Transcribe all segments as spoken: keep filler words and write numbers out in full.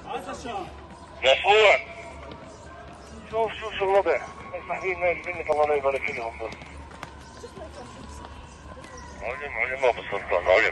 مرفوع. شوف شوف شو الوضع، مساحين منك الله لا يبارك فيهم بس. علم علم ابو سلطان علم.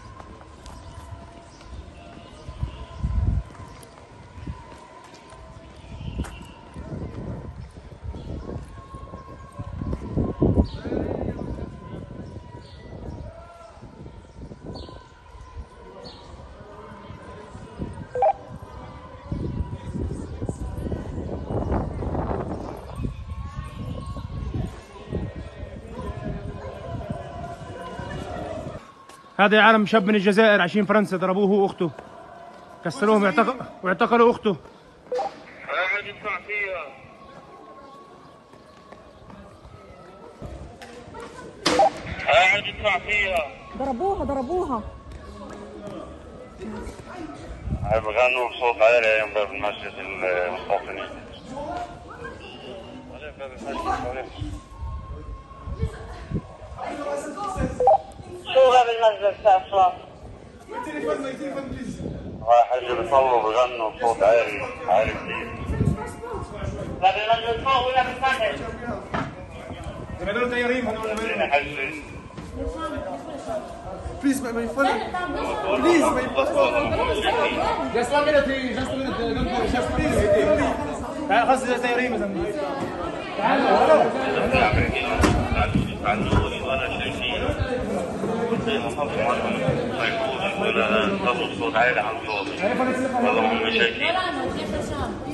هذا يا عالم شاب من الجزائر عايشين فرنسا، ضربوه هو واخته، كسروهم واعتقلوا واعتقلوا اخته. احد يدفع فيها. احد يدفع فيها. ضربوها ضربوها. هاي بغنوا بصوت عالي ايام باب المسجد المستوطنين. باب المسجد شو باب المسجد كافرة؟ راح يجي بيصلوا بغنوا بصوت عالي عالي كثير. باب المسجد فوق ولا بالفتح؟ هذول طيارين هذول. Please, my, my phone. Please, my phone. Just one minute, please. Just a minute. Don't go. Just please. تعال خلص زي طيارين مثلا. ولا صوت عالي عن صوت. والله هم شايفين.